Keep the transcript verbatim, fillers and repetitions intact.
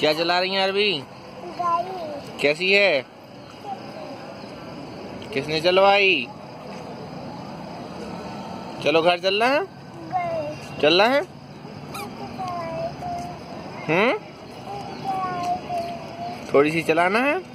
क्या चला रही हैं अरबी? गाड़ी। कैसी है? किसने चलवाई? चलो घर चलना है? चलना है? हम्म थोड़ी सी चलाना है।